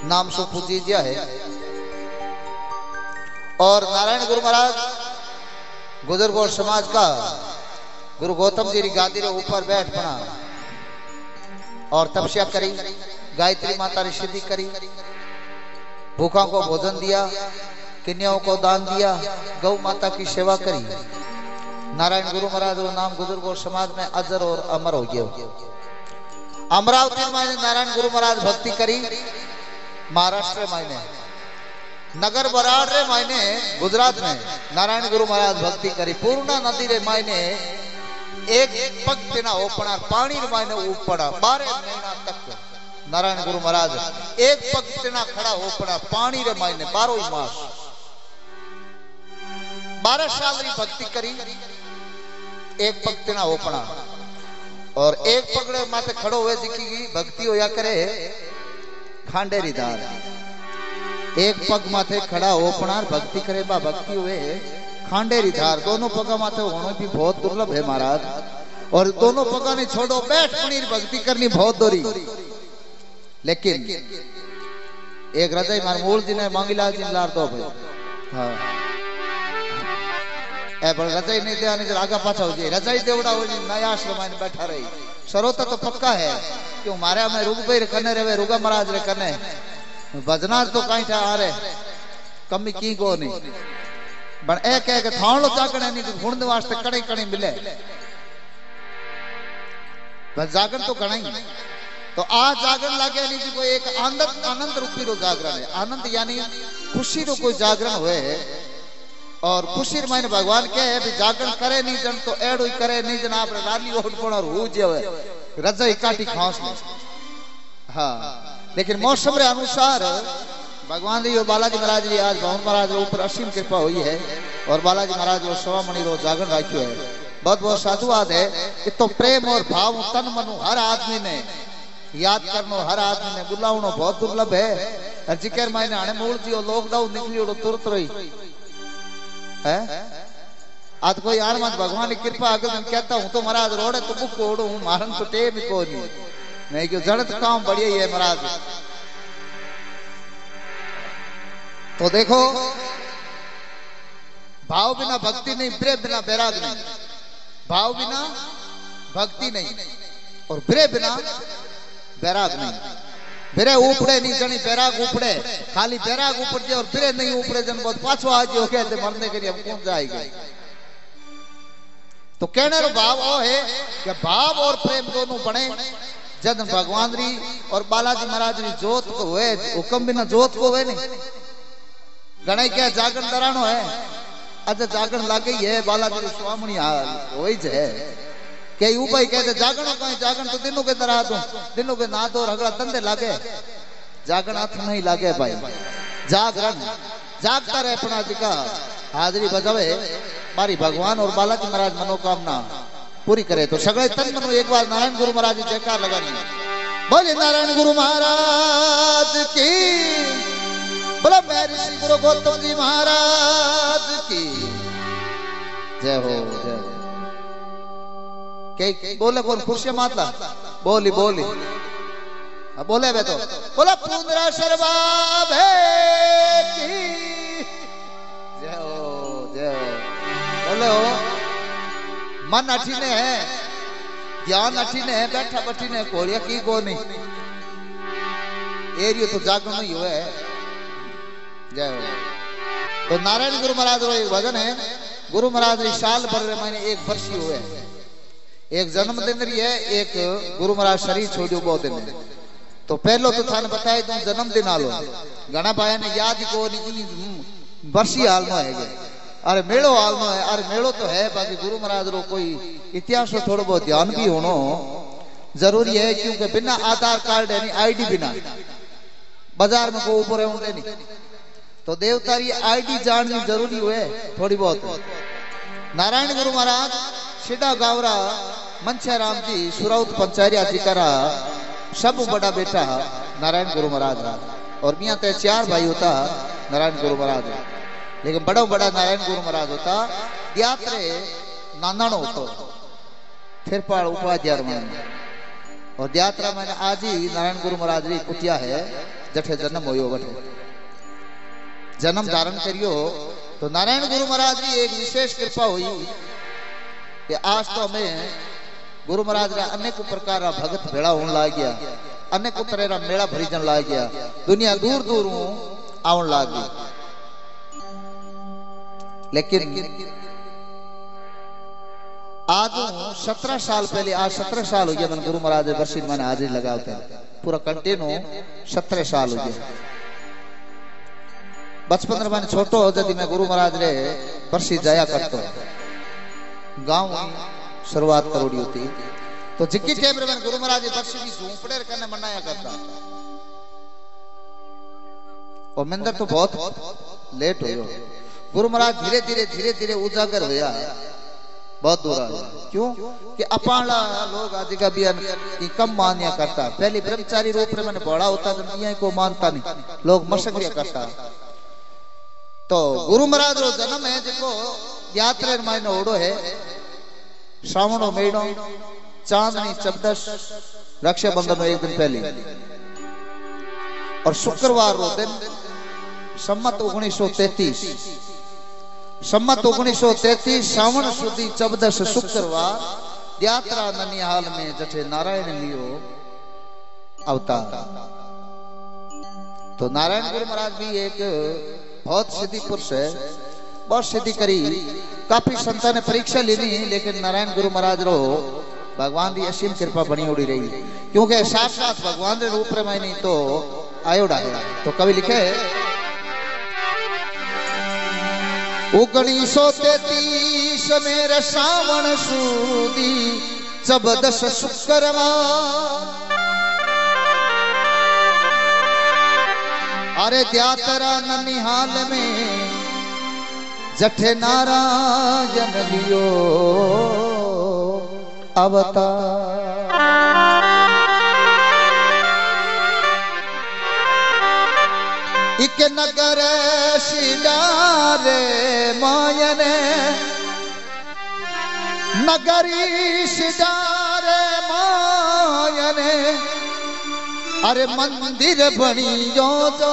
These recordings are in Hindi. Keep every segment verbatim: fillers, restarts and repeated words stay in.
नाम सो पूजिया है। और नारायण गुरु महाराज गुजर गौर समाज का गुरु गौतम जी की गादी रे ऊपर बैठ पड़ा और तपस्या करी, गायत्री माता ने सिद्धि करी, भूखा को भोजन दिया, कन्याओं को दान दिया, गौ माता की सेवा करी। नारायण गुरु महाराज का नाम गुजर गौर समाज में अजर और अमर हो गया। अमरावती में नारायण गुरु महाराज भक्ति करी, महाराष्ट्र में नगर बराड़ रे मायने गुजरात में नारायण गुरु महाराज भक्ति करी। पूर्णा नदी रे मायने एक पग तेना ओपना पानी रे मायने ऊपड़ा बारह महीना तक नारायण गुरु महाराज एक पग तेना खड़ा ओपड़ा पानी रे मायने बारह मास बारह साल री भक्ति करी। एक पग तेना ओपना और एक पगड़े माथे खड़ो हुए जिकी भक्ति होया करे खांडेरी दार। एक पग माथे खड़ा ओपना भक्ति करे बा भक्ति हुए खांडेरी धार। दोनों पगा माथे होना भी बहुत दुर्लभ है महाराज। और दोनों पगा ने छोड़ो बैठ पनीर भक्ति करनी बहुत दोरी। लेकिन एक हृदय मार मूल जी ने मांगीलाल जी लार दो भाई। हाँ ए पर हृदय नहीं दे आने आगा पाछा हो जाए हृदय देवड़ा हो जी नया आश्रम में बैठा रही। सरोता तो पक्का है क्यों मारे में रुग भाई कने रहे रुगा महाराज रे कने भजना तो कहीं था आ रहे कमी की को नहीं बन ए कह के थाणो जागण नहीं ढूंढने वास्ते कड़े कड़े मिले बस जागरण तो कड़ा ही। तो आज जागरण लगे नहीं कोई एक आनंद आनंद रूपी रो जागरण है। आनंद यानी खुशी रो कोई जागरण हुए और खुशी मायने भगवान कहे है भी जागरण करे नहीं जन तो एड़ो ही करे नहीं जन आप रानी ओठ पड़ा हो जावे रजाई काटी खांस में। हाँ लेकिन मौसम रे अनुसार भगवान जी और बालाजी महाराज जी आज भवन महाराज ऊपर असीम कृपा हुई है और बालाजी महाराज और सवा मणि रो जागरण राख्यो है। बहुत बहुत साधुवाद है कि तो प्रेम और भाव तन मनु हर आदमी ने याद करनो हर आदमी ने बुलावनो बहुत दुर्लभ है। जिक्र मायने आने मूल जी लॉकडाउन निकली तुरंत रही है। आज कोई आन मत भगवान की कृपा अगर मैं कहता हूं तो महाराज रोड़े तो बुक ओड़ू हूं मारन तो टेम को नहीं नहीं क्यों जड़त काम बढ़िया ही है महाराज। तो देखो भाव बिना भक्ति नहीं, प्रेम बिना बैराग नहीं। भाव बिना भक्ति नहीं और प्रेम बिना बैराग नहीं। बिरे उपड़े नहीं जनी बैराग उपड़े खाली बैराग उपड़ जाए और बिरे नहीं उपड़े जन बहुत पाछो आज हो गया थे मरने के लिए हम कौन जाएगा। तो कहने रो भाव वो है कि भाव और प्रेम दोनों बने जन भगवान री और बालाजी महाराज री जोत को हुए हुक्म बिना जोत को हुए नहीं। गणाई क्या जागरण दरानो है अच्छा जागरण लागे ही है बालाजी री स्वामणी हाल वही है के ऊपर कहते जागरण कहीं जागरण तो दिनों के तरह दो दिनों के ना दो रगड़ा तंदे लागे जागरण हाथ नहीं लागे भाई। जागरण जागता रहे अपना जी का हाजरी बजावे मारी भगवान और बालाजी महाराज मनोकामना पूरी करे। तो सगळे तन मनो एक बार नारायण गुरु महाराज जयकार लगानी बोले नारायण गुरु महाराज की बोला मेरी श्री गुरु गौतम जी महाराज की जय हो जय हो। के बोले कौन खुर्शी मातला बोली बोली बोले बे तो बोला पुंदरा शर्मा की जय हो जय हो। बोले हो मन अठीने है ज्ञान अठीने है बैठा बठीने कोरिया की को नहीं एरियो तो जागरण ही हुए जय हो। तो नारायण गुरु महाराज रो एक भजन है गुरु महाराज री साल भर मैंने एक वर्षी हुए एक जन्मदिन रही है एक गुरु महाराज शरीर छोड़ो बहुत दिन। तो पहलो तो थाने बताया तुम जन्मदिन आलो घना भाई ने याद को वर्षी हाल में है अरे मेड़ो हाल में है। अरे मेड़ो तो है बाकी गुरु महाराज रो कोई इतिहास में थोड़ा बहुत ध्यान भी होना जरूरी है क्योंकि बिना आधार कार्ड यानी आईडी बिना बाजार में को ऊपर होंगे नहीं। तो देवता री आईडी जाननी जरूरी हुए थोड़ी बहुत। नारायण गुरु महाराज शिडा गावरा मनछा राम जी सुरौत पंचारिया जी करा सब बड़ा बेटा नारायण गुरु महाराज और मियाँ ते चार भाई होता नारायण गुरु महाराज लेकिन बड़ा बड़ा नारायण गुरु महाराज होता यात्रे नानाणो होतो थिरपाल उपाध्याय और यात्रा मैंने आज ही नारायण गुरु महाराज री कुटिया है जठे जन्म होयो वठे जन्म धारण करियो। तो नारायण गुरु महाराज की एक विशेष कृपा हुई कि आज तो हमें गुरु महाराज रा अनेक प्रकार रा भगत भेड़ा होने लग गया, अनेक तरह रा मेला भरीजन लग गया, दुनिया दूर दूर आवन लग गई। लेकिन आज सत्रह साल पहले, आज सत्रह साल हो गया मैंने गुरु महाराज बरसी मैंने हाजिरी लगाते पूरा कंटिन्यू सत्रह साल हो गया। बचपन में मैंने छोटो हो जब मैं गुरु महाराज रे बरसी जाया करतो, गांव शुरुआत करोड़ी होती तो जिक्की टाइम रे मैंने गुरु महाराज बरसी की झूंपड़े करने मनाया करता। और मंदिर तो बहुत लेट हो गुरु महाराज धीरे धीरे धीरे धीरे उजागर होया, बहुत दूर आ गया। क्यों कि अपाला लोग आज का भी कम मान्या करता। पहले ब्रह्मचारी रूप में मैंने बड़ा होता दुनिया को मानता नहीं, लोग मशक्रिया करता। तो गुरु महाराज रो जन्म है जिको यात्रा मायने ओढ़ो है श्रावणो महीनो चांदनी चौदस रक्षाबंधन एक दिन पहले और शुक्रवार रो दिन सम्मत उन्नीस सौ तैतीस सम्मत उन्नीस सौ तैतीस श्रावण सुधी चौदस शुक्रवार यात्रा ननिहाल में जठे नारायण लियो अवतार। तो नारायण गुरु महाराज भी एक बहुत सिद्धि पुरुष है, बहुत सिद्धि करी, काफी संतान ने परीक्षा लेनी, लेकिन नारायण गुरु महाराज रो भगवान की असीम कृपा बनी उड़ी रही, क्योंकि साक्षात भगवान के रूप में नहीं तो आयोडा है। तो कवि लिखे उन्नीस सौ तैतीस में श्रावण सुदी चौदस शुक्रवार अरे यात्रा ननिहाल में जठे नारायण लियो अवतार। इक नगर शिडारे मायने नगरी शिडारे मायने अरे मंदिर बनी जो जो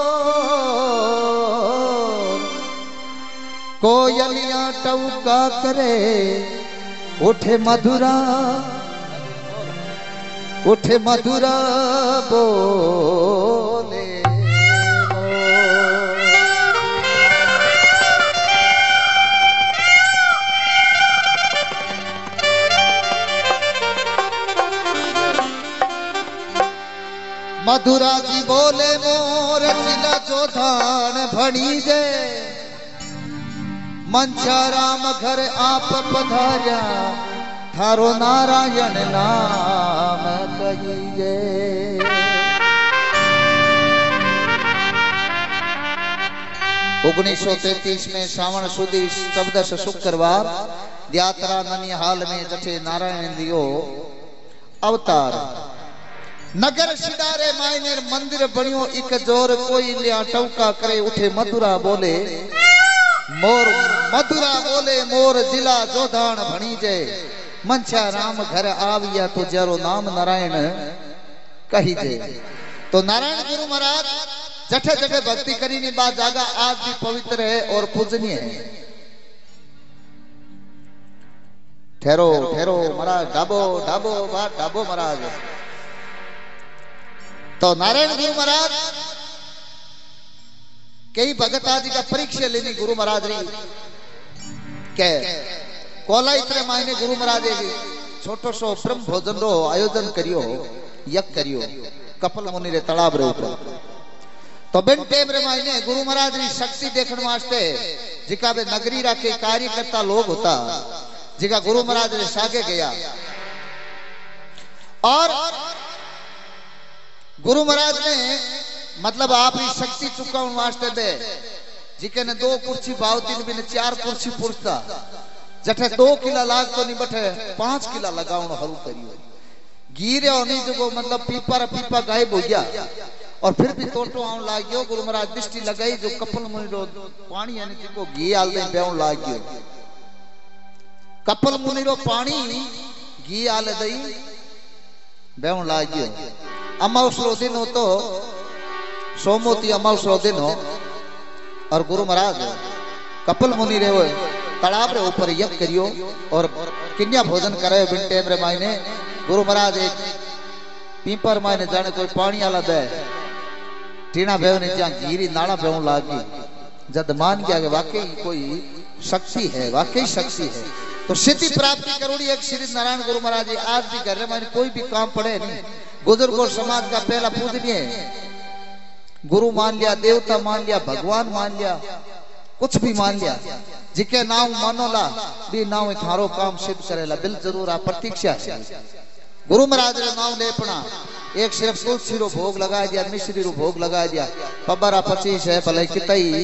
कोयलियां टौका करे उठे मधुरा उठे मधुरा बोले मधुरा जी बोले मोर जिला जोधान भणी जे मंचा राम घर आप पधार्या थारो नारायण नाम कहिए। उन्नीस सौ तैतीस में श्रावण सुदी चौदस शुक्रवार यात्रा ननिहाल में जठे नारायण दियो अवतार। नगर सिडारे मायने मंदिर बनियो इक जोर कोई लिया टौका करे उठे मधुरा बोले मोर मधुरा बोले मोर जिला जोधान भणी जे मंचा राम घर आविया तो जरो नाम नारायण कही जे। तो नारायण गुरु महाराज जठे जठे भक्ति करी नी बात जागा आज भी पवित्र है और पूजनीय है। ठहरो ठहरो महाराज ढाबो ढाबो बात ढाबो महाराज। तो नारायण गुरु महाराज कई भगत आदि का परीक्षा लेनी गुरु महाराज री के कोला इतने मायने गुरु महाराज छोटो सो ब्रह्म भोजन रो आयोजन करियो यज्ञ करियो कपल मुनि रे तालाब रे ऊपर। तो बिन टेम रे मायने गुरु महाराज री शक्ति देखने वास्ते जिका बे नगरी रा के कार्यकर्ता लोग होता जिका गुरु महाराज रे सागे गया और गुरु महाराज ने मतलब आप ही शक्ति चुकाउन वास्ते दे जिके ने दो कुर्सी बावती ने भी ने चार कुर्सी पुरता जठे दो किला लाग तो नहीं बठे पांच किला लगाउन हरू करियो गिरे होनी जो मतलब पीपा रा पीपा गायब हो गया और फिर भी तोटो आउन लाग गयो। गुरु महाराज दृष्टि लगाई जो कपल मुनि रो पानी यानी जिको घी आल दे बेउन लाग गयो कपल मुनि रो पानी घी आल दई बेउन लाग गयो। अमा उसरो दिन हो तो सोमोती अमावसो दिन हो और गुरु महाराज कपिल मुनि रे हो तालाब रे ऊपर यज्ञ करियो और किन्या भोजन करे बिन टेम रे मायने गुरु महाराज एक पीपर मायने जाने कोई पानी आला दे टीना भेव ने जहां घीरी नाला भेव लागी जद मान गया कि वाकई कोई शक्ति है, वाकई शक्ति है, तो सिद्धि प्राप्ति करोड़ी एक श्री नारायण गुरु महाराज जी आज भी कर रहे माने कोई भी काम पड़े नहीं। बुजुर्गों समाज का पहला पूजनीय गुरु मान लिया, देवता मान लिया, भगवान मान लिया, कुछ भी मान लिया, जिके नाम मानोला भी नाम थारो काम सिद्ध करेला बिल जरूर आप प्रतीक्षा है। गुरु महाराज रे नाम लेपना एक सिर्फ तुलसी रो भोग लगा दिया, मिश्री रो भोग लगा दिया, पबारा पच्चीस है भले कितई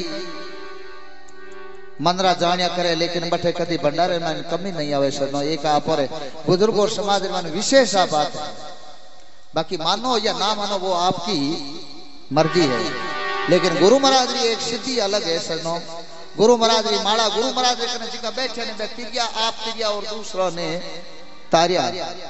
मनरा जानिया करे लेकिन बठे कदी भंडारे में कमी नहीं आवे सनो एक आप और बुजुर्गों समाज में विशेष आ बात है। बाकी मानो या ना मानो वो आपकी मर्जी है, लेकिन गुरु महाराज की एक सिद्धि अलग है सनो। गुरु महाराज की माला गुरु महाराज जी बैठे ने व्यक्ति किया आप तिरिया और दूसरों ने तारिया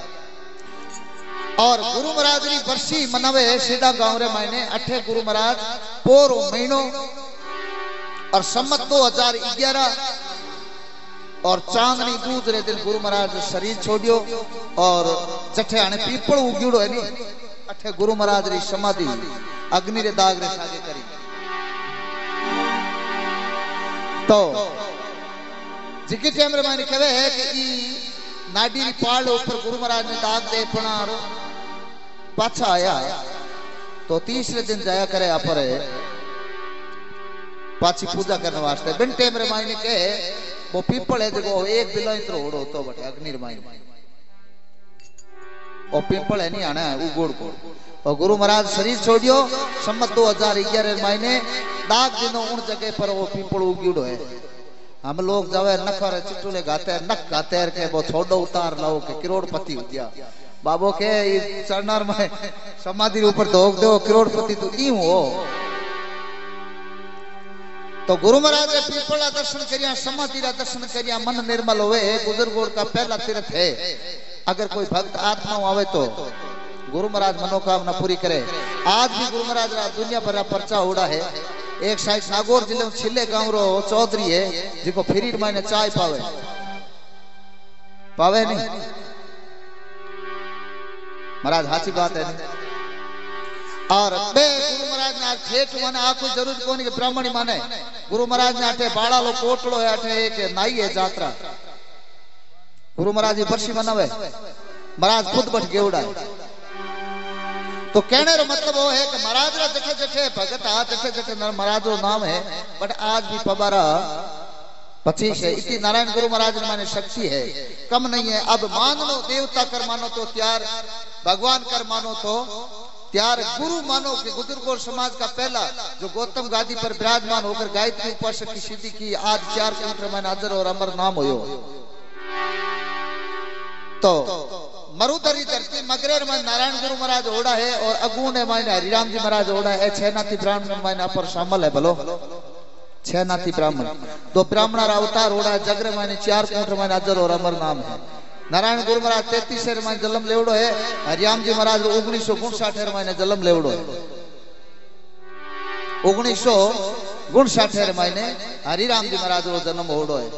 और गुरु महाराज की बरसी मनावे सीधा गांव रे मायने अठे गुरु महाराज पोरो महीनो और सम्मत दो हजार ग्यारह और चांदनी दूध रे दिन गुरु महाराज शरीर छोड़ियो और जठे आने पीपल उगिड़ो है नी अठे गुरु महाराज री समाधि अग्नि रे दाग रे सागे करी तो जिके टाइम रे माने कहे है कि ई नाडी री पाल ऊपर गुरु महाराज ने दाग दे पणार पाछा आया तो तीसरे दिन जाया करे पर पाछी पूजा करने वास्ते बिन टेम रे मायने के वो पीपल है देखो एक बिलो इतरो ओड़ो तो बटे अग्नि रे मायने ओ पीपल है नहीं आना उगोड़ को और गुरु महाराज शरीर छोड़ियो सम्मत दो हजार ग्यारह मायने दाग दिनों उन जगह पर वो पीपल उगिड़ो है। हम लोग जावे नखर चिटुले गाते नक गाते के वो छोड़ो उतार लाओ के करोड़पति हो गया बाबो के चरनार में समाधि ऊपर धोक दो करोड़पति तो ई हो। तो गुरु महाराज ने पीपला दर्शन करिया समाधि रा दर्शन करिया मन निर्मल होवे बुजुर्गों का पहला तीर्थ है। अगर कोई भक्त आत्मा आवे तो गुरु महाराज मनोकामना पूरी करे। आज भी गुरु महाराज रा दुनिया भर परचा उड़ा है। एक साइड नागौर जिले में छिले गांव रो चौधरी है जिको फ्री मायने चाय पावे पावे नहीं महाराज हाची बात है नहीं। और बे गुरु महाराज ने ठेठ माने आ कोई जरूर कोनी के ब्राह्मणी माने गुरु महाराज ने आठे बाड़ा लो कोटलो है आठे एक नाई है जात्रा गुरु महाराज जी बरसी मनावे महाराज खुद बठ गेवड़ा तो कहने रो मतलब वो है कि महाराज रा जठे जठे भगत आ जठे जठे महाराज रो नाम है बट आज भी पबारा पच्चीस है इतनी नारायण गुरु महाराज ने माने शक्ति है कम नहीं है। अब मान लो देवता कर मानो तो त्यार भगवान कर मानो तो त्यार गुरु मानो कि बुजुर्गों समाज का पहला जो गौतम गादी पर विराजमान होकर गायत्री उपासक की सिद्धि की आज चार किलोमीटर में अजर और अमर नाम हो तो मरुधरी धरती मगरेर में नारायण गुरु महाराज ओढ़ा है और अगुण है मायने हरिराम जी महाराज ओढ़ा है छह नाती ब्राह्मण मायने पर शामिल है भलो छह नाती ब्राह्मण तो ब्राह्मण अवतार ओढ़ा है जगरे मायने चार किलोमीटर में अजर और अमर नाम है। नारायण गुरु महाराज तैतीस में जन्म लेवड़ो है हरिराम जी महाराज उन्नीस सौ उनसठ में जन्म लेवड़ो है उन्नीस सौ उनसठ में हरिराम जी महाराज रो जन्म होड़ो है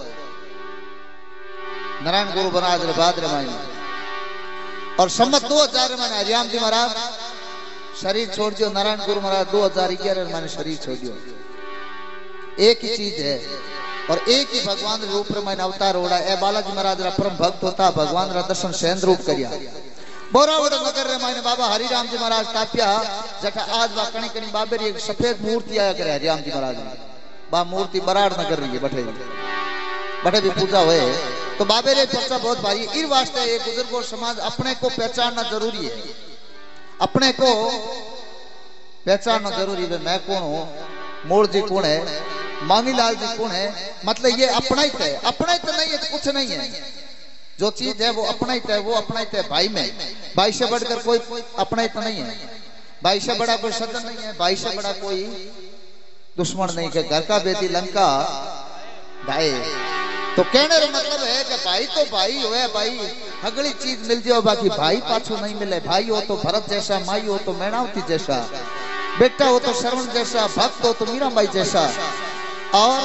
नारायण गुरु महाराज रे बाद रे मायने और सम्मत दो हजार में हरिराम जी महाराज शरीर छोड़ दियो नारायण गुरु महाराज दो हजार ग्यारह में शरीर छोड़ दियो। एक ही चीज है और एक ही भगवान रूप में अवतार ओढ़ा ए बालाजी महाराज रा परम भक्त होता भगवान रा दर्शन सेन रूप करिया बोरावड़ नगर रे मायने बाबा हरिराम जी महाराज ताप्या जटा आज बा कणी कणी बाबे री एक सफेद मूर्ति आया करे हरिराम जी महाराज बा मूर्ति बराड़ नगर रही है बठे बठे भी पूजा हुए तो बाबे रे चर्चा बहुत भारी इस वास्ते ये बुजुर्गों समाज अपने को पहचानना जरूरी है अपने को पहचानना जरूरी है। मैं कौन हूँ मूल जी कौन है मांगीलाल जी कौन है मतलब ये अपना ही है अपना ही तो नहीं है कुछ नहीं है जो चीज है वो अपना ही है वो अपना ही है भाई में भाई से बढ़कर कोई अपना ही तो नहीं है भाई से बड़ा कोई सदन नहीं है भाई से बड़ा कोई दुश्मन नहीं है घर का बेटी लंका भाई तो कहने का मतलब है कि भाई तो भाई हो भाई अगली चीज मिल जाओ बाकी भाई पाछो नहीं मिले भाई हो तो भरत जैसा माई हो तो मैणावती जैसा बेटा हो तो श्रवण जैसा, भक्त हो तो मीराबाई जैसा। और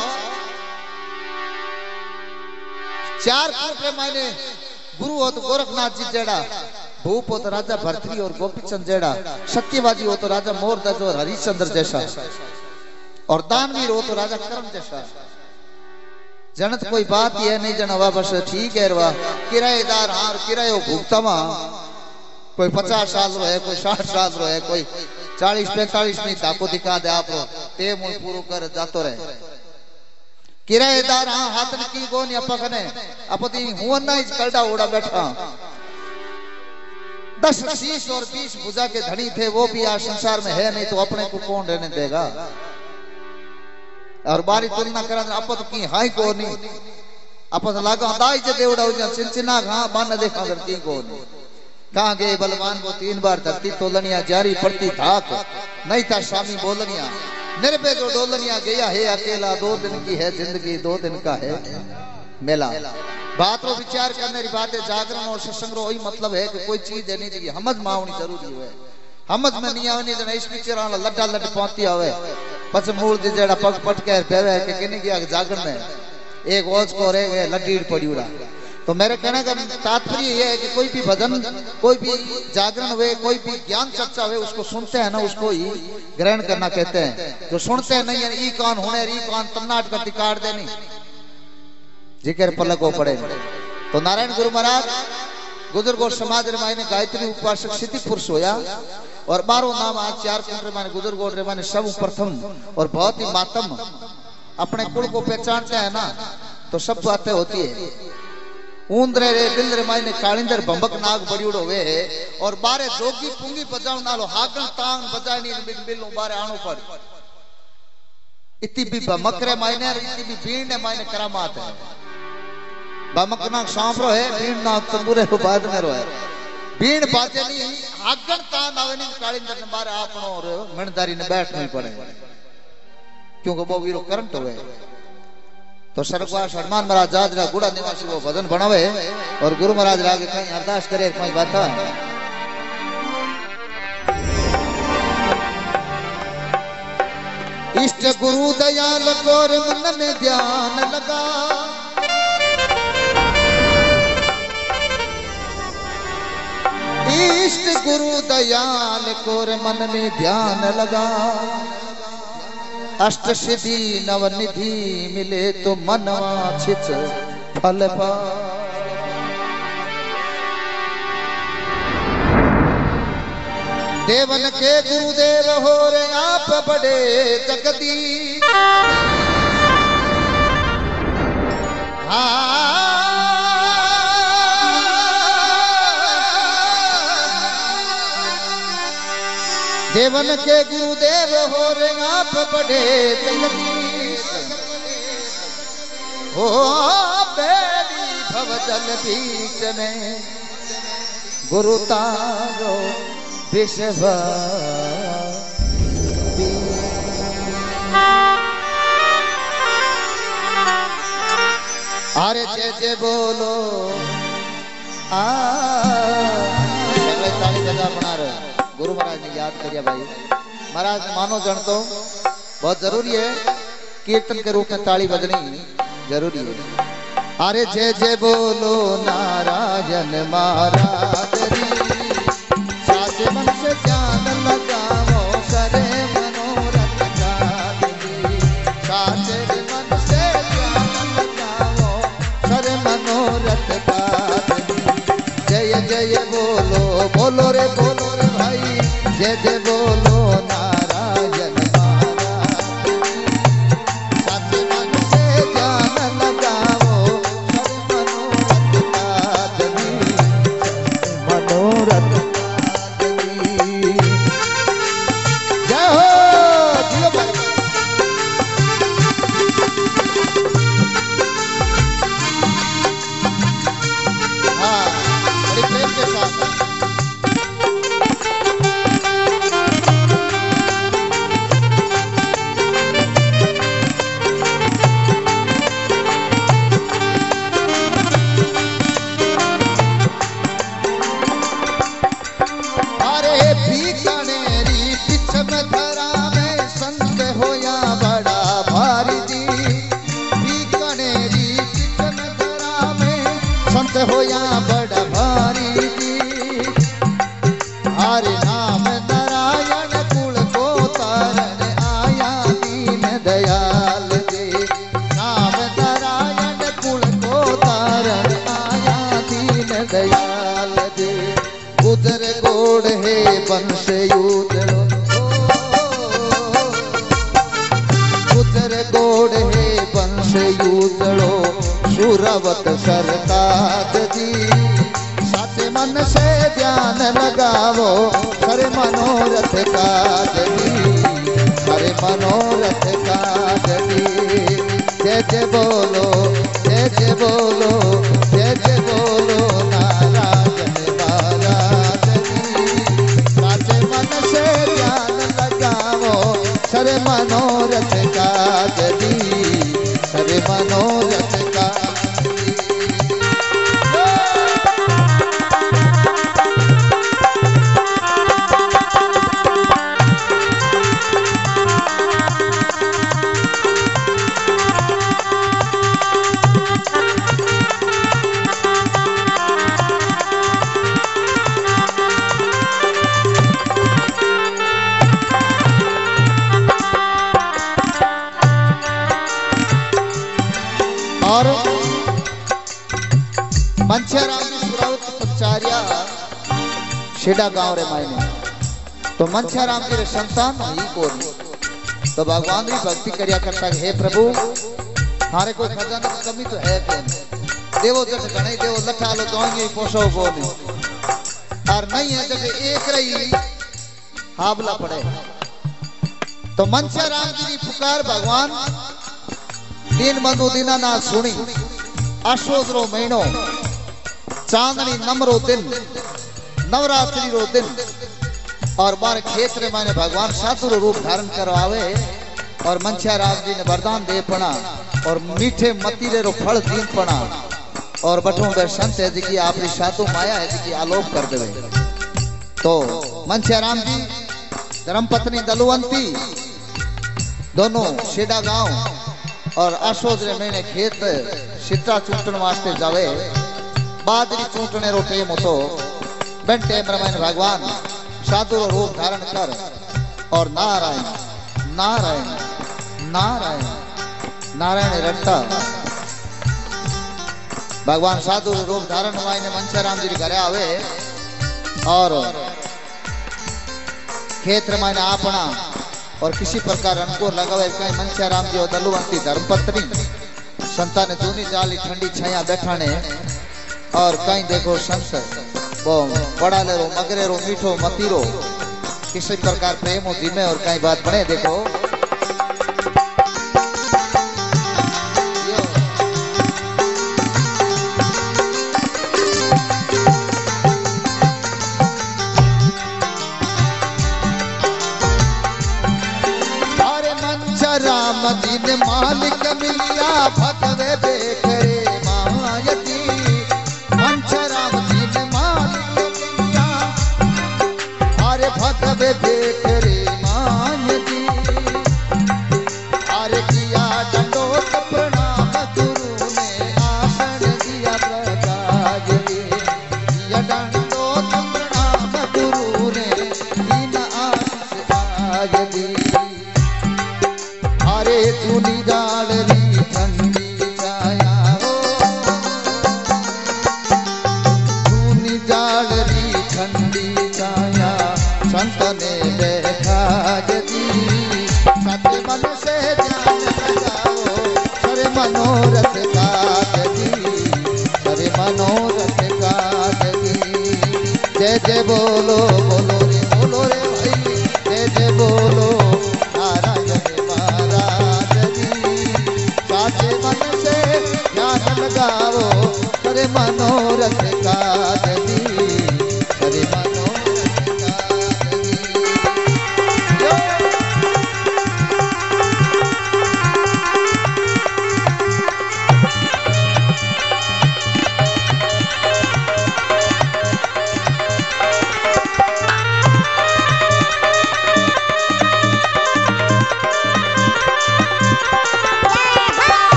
चार कोटे मायने गुरु हो तो गोरखनाथ जी जेड़ा, भूप हो तो राजा भरतरी और गोपीचंद जेड़ा, सत्यवादी हो तो राजा मोरध्वज और हरिश्चंद्र जैसा, और दानवीर हो तो राजा करण जैसा। जनत कोई बात ही है नहीं जनवा, बस ठीक है रवा किराएदार हार किरायो भुगतवा, कोई पचास साल रो है, कोई साठ साल रो है, कोई चालीस पैंतालीस में ताको दिखा दे आप टेम पूरा कर जातो रहे। किराएदार हाँ हाथ ने की गोनी अपने अपनी हुआ ना इस कलडा उड़ा बैठा। दस शीश और बीस भुजा के धनी थे, वो भी आज संसार में है नहीं, तो अपने को कौन रहने देगा। और बारी तुलना करा अपत की हाई को नहीं, अपत लागा दाई जे देवड़ा हो जा चिंचिना हां बान देखा कर की को नहीं। कहां गए बलवान वो तीन बार धरती तोलनिया जारी पड़ती धाक, नहीं था स्वामी बोलनिया निर्भय जो डोलनिया गया है अकेला, दो दिन की है जिंदगी दो दिन का है मेला। बात रो विचार करने की बात है, जागरण और सत्संग रो वही मतलब है कि कोई चीज है नहीं चाहिए हमज मावनी जरूरी है। हमज में नहीं आवनी जन इस पिक्चर वाला लड्डा लड्ड पहुंची आवे पछ मूल जी जेड़ा पग पट के बेवे के किने गया जागरण में एक ओज को रे लड्डीड़ पड़ी उड़ा। तो मेरे कहने का तात्पर्य यह है कि कोई भी भजन, कोई भी जागरण हुए, कोई भी ज्ञान चर्चा हुए, उसको सुनते हैं ना उसको ही ग्रहण करना कहते हैं। जो सुनते हैं नहीं है ई कान होने ई कान तन्नाट कर टिकाड़ देनी जिक्र पलक को पड़े। तो नारायण गुरु महाराज गुजर समाज रे मायने गायत्री उपासक सिद्धि पुरुष होया, और बारो नाम आज चार कुंड माने गुजर गोड़ रे माने सब प्रथम और बहुत ही मातम अपने कुल को पहचानते हैं ना, तो सब बातें होती है। ऊंदरे रे दिल रे मायने कालिंदर बंबक नाग बड़ियोड़ो वे है, और बारे जोगी पुंगी बजावन नालो हागन तांग बजानी बिन बिलो बारे आनो पर इति भी बमक रे मायने और इति भी बीण ने मायने करामात है। बमक नाग सांपरो है, बीण नाग तंबुरे रो बाद में रो है। बीण बाजे नहीं हागन तांग आवनी कालिंदर ने बारे आपनो और मणदारी ने बैठ नहीं पड़े, क्योंकि वो वीरो करंट हुए। तो सरकार हनुमान महाराज जाजरा गुड़ा निवासी वो भजन बनावे, और गुरु महाराज आगे कहीं अरदास करे कोई बात इष्ट गुरु दयाल कोर मन में ध्यान लगा, इष्ट गुरु दयाल कोर मन में ध्यान लगा, अष्ट सिद्धि नवनिधि मिले तो मनवा छिच फल पा। देवन के गुरुदेव हो रे आप बड़े जगदी, देवन के गुरुदेव हो रे आप बड़े जगदीश, हो बेड़ी भवजल बीच में गुरु तारो विश्व। अरे जय जय बोलो आ ताली बजा बना रहे। गुरु महाराज ने याद करिया भाई, महाराज मानो जन तो बहुत जरूरी है, कीर्तन के रूप में ताली बजनी जरूरी है। अरे जय जय बोलो नारायण महाराज री, साचे मन से ज्ञान लगाओ करे मनोरथ गादी, साचे मन से ज्ञान लगाओ करे मनोरथ गादी। जय जय बोलो बोलो रे बोलो रे भाई, जय जय बोलो नारायण महाराज, साचे मन से ज्ञान लगाओ करे मनोरथ गादी, मनोरथ गादी। जय हो जियो भाई। हाँ बड़ी प्रेम के साथ बुलावत सरताज जी साचे मन से ध्यान लगावो करे मनोरथ काज जी करे मनोरथ काज जी जय जय बोलो जय जय बोलो जय जय बोलो नारायण महाराज जी साचे मन से ध्यान लगावो करे मनोरथ काज जी करे मनोरथ काज और मंछराम जी सुरावत पचारिया शेडा गांव रे मायने तो मंछराम जी रे संतान ही कोन तो भगवान री भक्ति करिया करता हे प्रभु हारे कोई खजाना की कमी तो है कोन देवो जट गणे देवो लठालो दोंगे पोसो कोन और नहीं है जब एक रही हाबला पड़े तो मंछराम जी की पुकार भगवान दिन बंधु दीनानाथ सुनी आशोदरो महीनो चांदनी नमरो दिन नवरात्रि रो दिन और बार क्षेत्र माने भगवान सातुर रूप धारण करवावे और मंछराम जी ने वरदान दे पड़ा और मीठे मतीरे रो फल दीन पड़ा और बठों में संत है जी आपरी सातु माया है जी आलोक कर देवे तो मंछराम जी धर्मपत्नी दलुवंती दोनों शेडा गांव और आशोदरे महीने खेत सिद्धा चूंटन वास्ते जावे बादरी चूंटने रो टेम होतो बन टेम रमायन भगवान साधु रूप धारण कर और नारायण नारायण नारायण नारायण रट्टा भगवान साधु रूप धारण मायने मंछराम जी घरे आवे और खेत रमायन आपना और किसी प्रकार अनुकूल लगावे कहीं मंछराम जी और दलुवंती धर्मपत्नी संतान जूनी जाली ठंडी छाया बैठाने और कहीं देखो संत वो बड़ा लेरो मगरेरो मीठो मतीरो किसी प्रकार प्रेम हो धीमे और कहीं बात बने देखो राम जी ने मालिक मिलिया भगवे देखरे मायती मंछराम जी ने मालिक मिलिया अरे भगवे देखरे मायती अरे किया दंडोत प्रणाम गुरु ने आसन दिया प्रकाश किया दंडोत प्रणाम गुरु ने दीन आशीष आज दी अरे चूनी जालरी ठंडी छाया हो चूनी जालरी ठंडी छाया संत ने बैठा जदी सत्य मन से ध्यान लगाओ करे मनोरथ का जदी करे मनोरथ का जदी जय जय बोलो बोलो रे बोलो रे भाई जय जय बोलो नारायण लगाओ करे मनोरथ का जदी करे मनोरथ का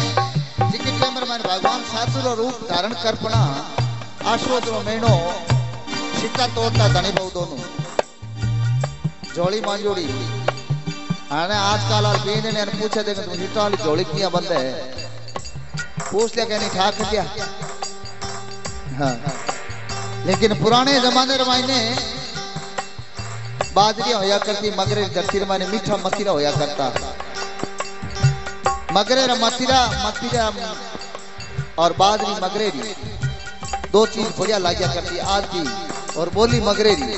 रूप धारण करपना आशोदरो महीनो सिक्का तोड़ता धनी बहु दोनों जोड़ी मांजोड़ी आने आजकल और बीने ने पूछे देखे तुम हिटा वाली जोड़ी किया बंद है पूछ लिया कहनी ठाक क्या हाँ लेकिन पुराने जमाने रमाइने बाजरी होया करती मगरे जर्सी माने मीठा मतीरा होया करता मगरे मतीरा मतीरा और बाजरी मगरेरी दो चीज बढ़िया लाग्या करती आज की और बोली मगरेरी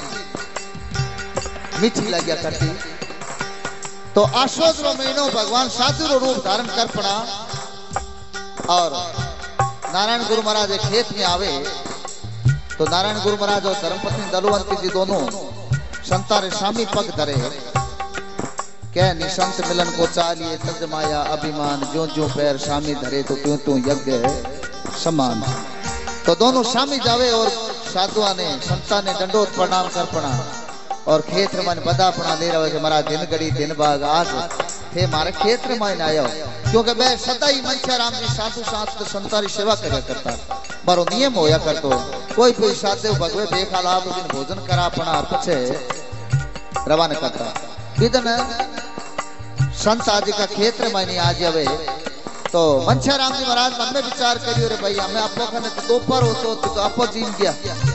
मीठी लाग्या करती तो आशोद रो महीनो भगवान साधु रो रूप धारण कर पड़ा और नारायण गुरु महाराज एक खेत में आवे तो नारायण गुरु महाराज और धर्मपत्नी दलुवंती जी दोनों संतारे स्वामी पग धरे कह निसंत मिलन को चालिए तज माया अभिमान जो जो पैर स्वामी धरे तो क्यों तू यज्ञ समान तो दोनों स्वामी जावे और साधुआ ने संता ने दंडोत प्रणाम कर पड़ा और खेत मन बदा पड़ा ले रहा हमारा दिन गड़ी दिन बाग आज थे मारे खेत में आयो क्योंकि मैं सदा ही मनसा राम जी साधु साथ संतारी सेवा करया करता मारो नियम होया करतो कोई कोई साधु भगवे देखा लाभ दिन भोजन करा पड़ा पछे रवाना करता बिदन संत आदि का क्षेत्र में नहीं आज आवे तो मनसा राम जी महाराज मन में विचार करियो रे भाई हमें आपको खाने तो दोपहर होतो तो आपो जीन गया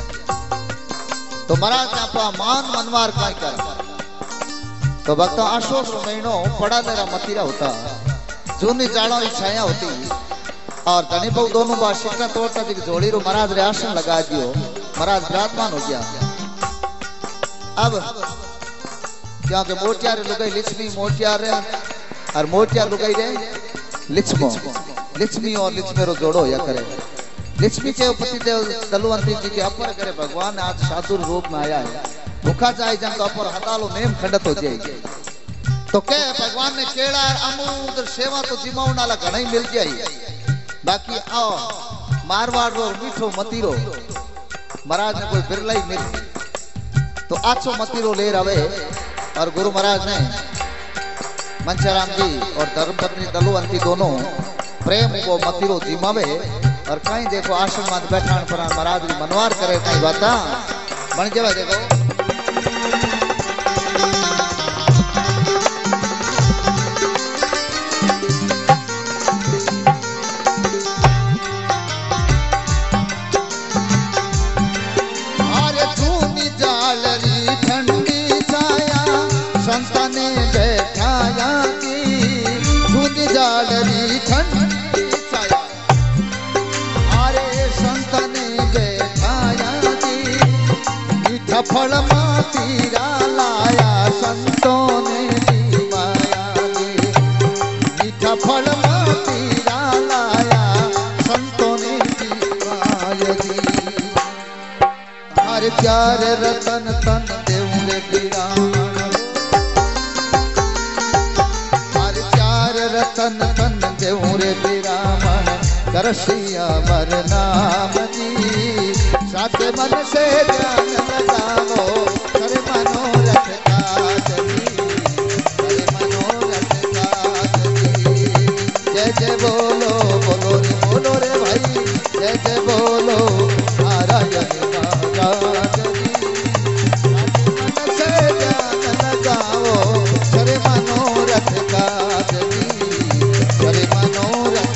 तो महाराज ने आपा मान मनवार काय कर तो भक्तों अशोक महीनो पड़ा तेरा मतीरा होता जूनी जाड़ों की छाया होती और धनी बहु दोनों बार शिक्षा तोड़ता थी जोड़ी रो महाराज रे आसन लगा दियो महाराज विराजमान हो गया अब क्योंकि मोटियार लुगाई लिच्छमी मोटियार और मोटियार लुगाई रे लिच्छमो लिच्छमी और लिच्छमेरो जोड़ो या करे लिच्छमी के पति देव दलुवंती जी के अपर करे भगवान आज साधु रूप में आया है भूखा जाए जन तो अपर हतालो नेम खंडत हो जाएगी तो के भगवान ने केड़ा अमूद सेवा तो जिमाऊ नाला घना ही मिल जाई बाकी आओ मारवाड़ रो मीठो मतीरो महाराज ने कोई बिरला ही मिल तो आछो मतीरो ले रवे और गुरु महाराज ने मनसाराम जी और धर्मपत्नी दलुवंती दोनों प्रेम को मतीरो जिमावे और कहीं देखो आश्रम में बैठान पर महाराज की मनवार करे कहीं बाता बन जावे देखो फल मातीरा लाया संतों ने दी माया दी मीठा फल मातीरा लाया संतों ने दी माया दी हर प्यार रतन तन देऊरे बिरान हर प्यार रतन तन देऊरे बिरान करसिया वर नाम जी साथे मन से ध्यान लगाओ कर मनोरथ काजली कर मनोरथ काजली जय जय बोलो बोलो रे बोलो रे भाई जय जय बोलो नारायण नारायणी साथे मन से ध्यान लगाओ कर मनोरथ काजली कर मनोरथ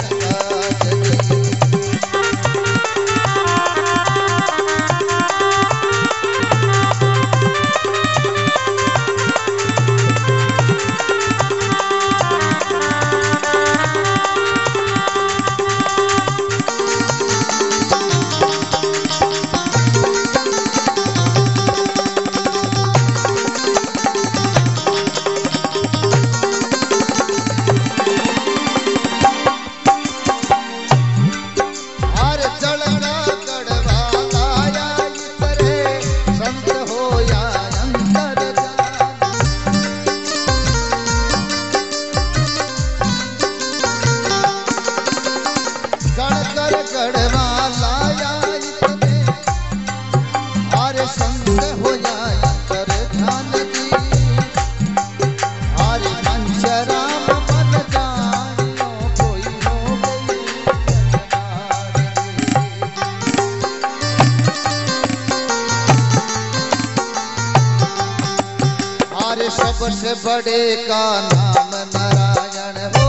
सबसे बड़े का नाम नारायण हो,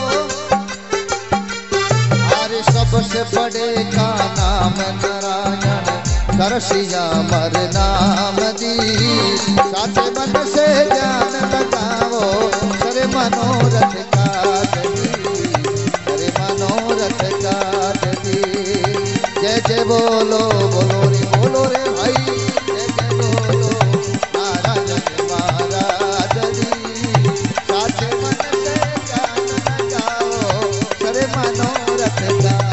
अरे सबसे बड़े का नाम नारायण, करसिया मर नाम दी, साचे मन से ज्ञान लगाओ, करे मनोरथ काज दी, करे मनोरथ काज दी। जय जय बोलो बोलो रे बोलो रे भाई, जय जय बोलो नारायण महाराज जी, साचे मन से ज्ञान लगाओ, करे मनोरथ काज।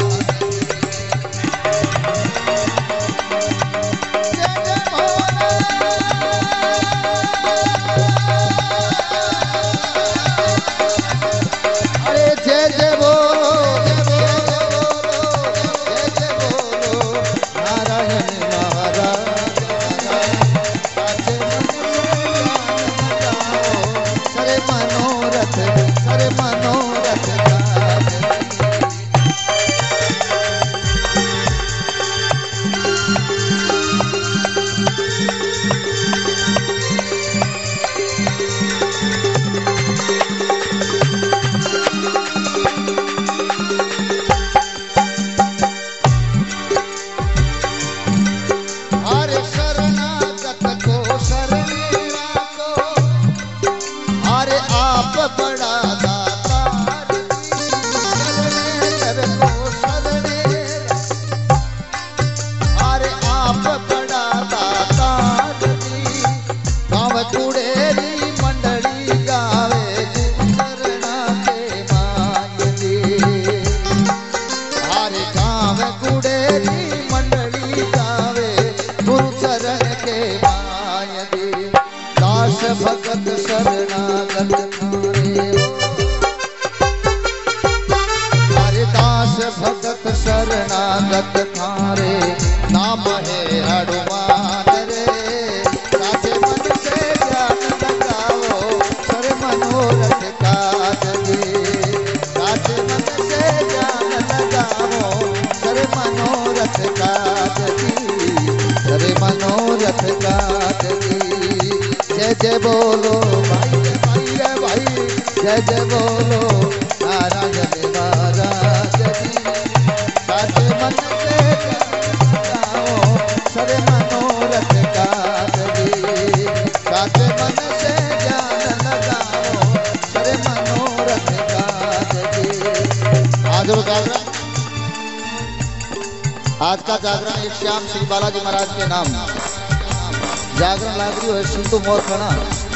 भगत शरणागत थारे, हरे दास भगत शरणागत थारे, नाम है हनुमान रे, साचे मन से ज्ञान लगाओ, करे मनोरथ काज दी, साचे मन से ज्ञान लगाओ, करे मनोरथ काज दी, करे मनोरथ काज दी। जय जय बोलो भाई रे भाई रे भाई, जय जय बोलो नारायण महाराज जी, साचे मन से गाओ, सरे मनोरथ काज दी, साचे मन से ज्ञान लगाओ, सरे मनोरथ काज दी। आज जागरण, आज का जागरण एक श्याम श्री बालाजी महाराज के नाम जागरण लाग रही है। सिंधु मोरखना,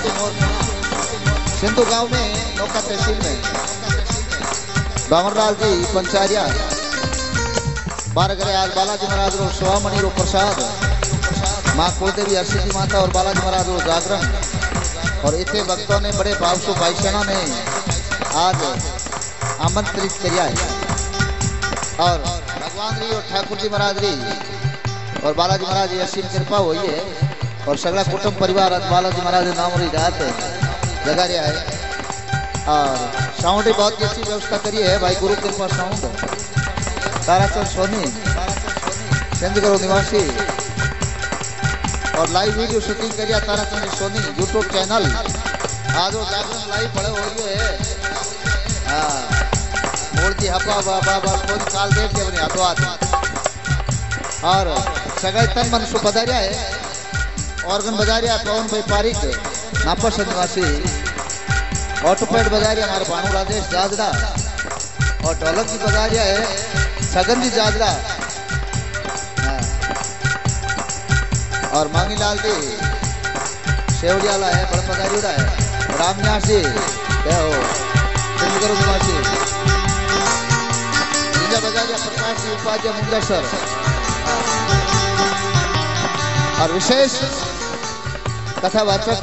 सिंधु गांव में नौका तहसील में बामनलाल जी पंचारिया बारह करे आज बालाजी महाराज रो स्वामणि रो प्रसाद, माँ कुलदेवी हरसिद्धि माता और बालाजी महाराज रो जागरण, और इतने भक्तों ने बड़े भाव से भाईसेना ने आज आमंत्रित किया है, और भगवान जी और ठाकुर जी महाराज जी और बालाजी महाराज जी असीम कृपा हुई है, और सगला कुटुंब परिवार आज बालाजी महाराज नाम रही जात जगा रहा है, और साउंड की बहुत अच्छी व्यवस्था करी है भाई गुरु कृपा साउंड, ताराचंद सोनी सिंधगढ़ निवासी, और लाइव वीडियो शूटिंग करिया ताराचंद सोनी यूट्यूब चैनल, आज वो जागरण लाइव पड़े हो रही है। हाँ मूर्ति हपा बाबा बाबा काल देव के बने हाथों हाथ, और सगाई तन मन सु पधारिया है, ऑर्गन बजा रहा पवन भाई पारिक नापस निवासी, ऑटोपैड बजा रहा हमारे भानु राजेश जाजरा, और ढोलक भी बजा रहा है सगन जी जाजरा, और मांगीलाल जी शेवड़ियाला है बड़ा पधारियोड़ा है, रामन्यास जी क्या हो सिंधगढ़ निवासी, जिला बजा रहा प्रकाश जी उपाध्याय मुंगेश्वर, और विशेष कथावाचक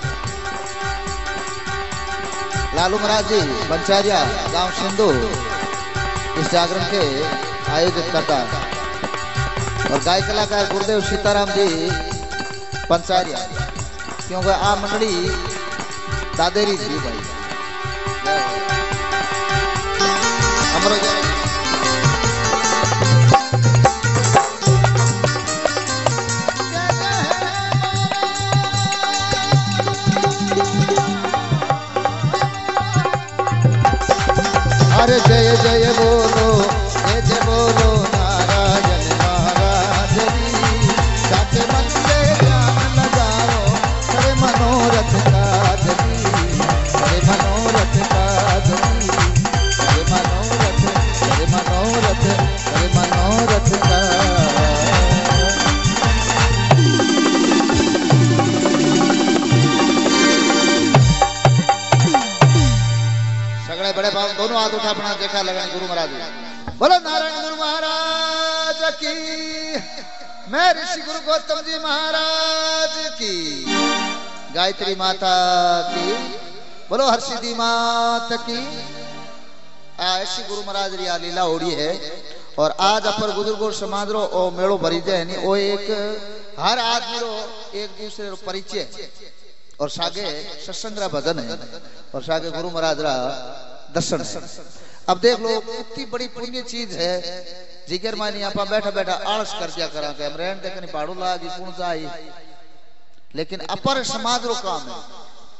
लालू महाराज जी पंचारिया गांव सिंधु इस जागरण के आयोजित करता, और गायक कलाकार गुरुदेव सीताराम जी पंचारिया, क्योंकि आ मंडली दादेरी थी भाई अमरो दोनों हाथ उठा अपना देखा लगन गुरु महाराज बोलो नारायण गुरु महाराज की, मैं ऋषि गुरु गौतम जी महाराज की, गायत्री माता की, बोलो हर्षिदी माता की। ऐसी गुरु महाराज री लीला होड़ी है। और आज अपर बुजुर्गो समाज रो ओ मेड़ो भरी जाए नी ओ एक हर आदमी रो एक दूसरे रो परिचय और सागे सत्संग रा भजन है और सागे गुरु महाराज रा दर्शन है। अब देख लो कितनी बड़ी पुण्य चीज है। जिगर मानी आप बैठा बैठा आलस कर दिया करा के हम रहन देखनी पाड़ू लागी कौन जाई, लेकिन अपर समाज रो काम है।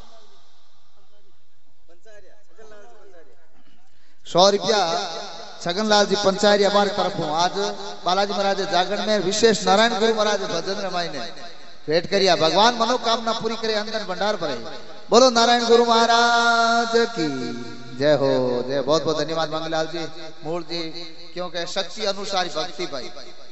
सौ रुपया छगनलाल जी पंचायत हमारी तरफ हूँ। आज बालाजी महाराज जागरण में विशेष नारायण गुरु महाराज भजन रमाई ने भेंट करिया। भगवान मनोकामना पूरी करे, अंदर भंडार भरे। बोलो नारायण गुरु महाराज की जय हो जय। बहुत बहुत धन्यवाद मंगलाल जी, मूल जी, क्योंकि शक्ति अनुसार भक्ति भाई।